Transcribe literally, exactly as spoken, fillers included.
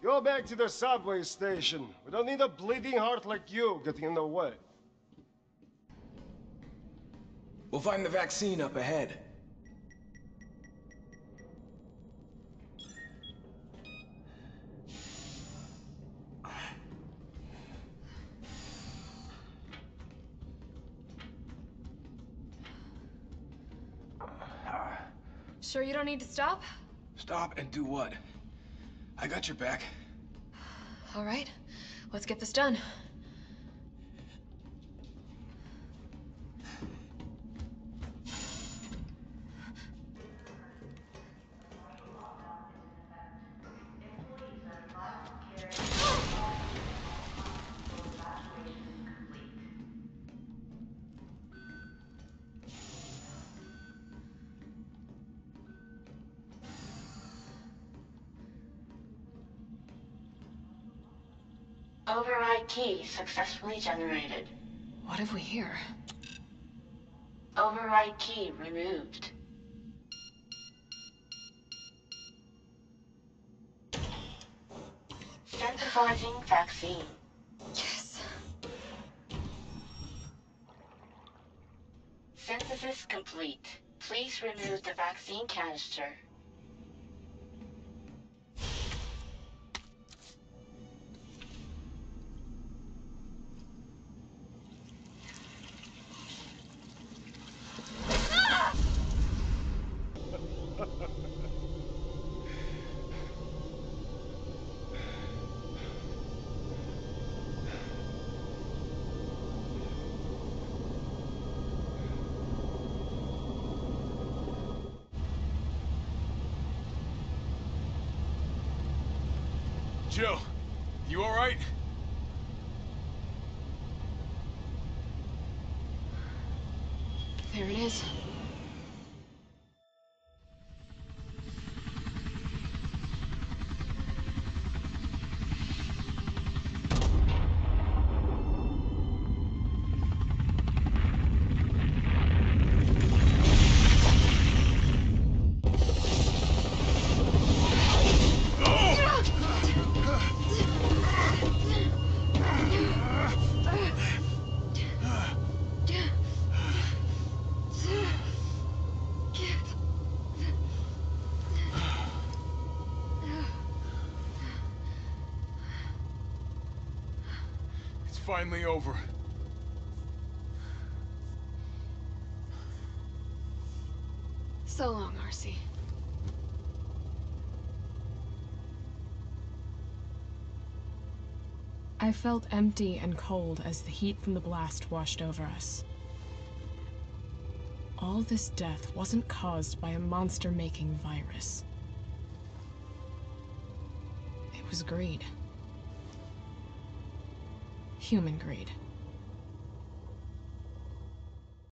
Go back to the subway station. We don't need a bleeding heart like you getting in the way. We'll find the vaccine up ahead. Sure you don't need to stop? Stop and do what? I got your back. All right, let's get this done. Override key successfully generated. What have we here? Override key removed. Synthesizing vaccine. Yes. Synthesis complete. Please remove the vaccine canister. Jill, you all right? There it is. It's finally over. So long, R C. I felt empty and cold as the heat from the blast washed over us. All this death wasn't caused by a monster-making virus. It was greed. Human greed.